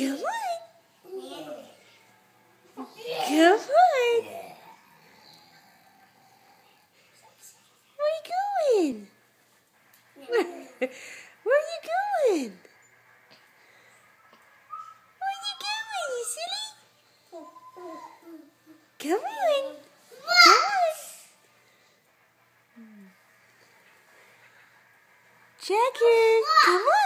Come on. Come on. Where are you going? Where are you going? Where are you going, you silly? Come on. Come on. Jagger, come on.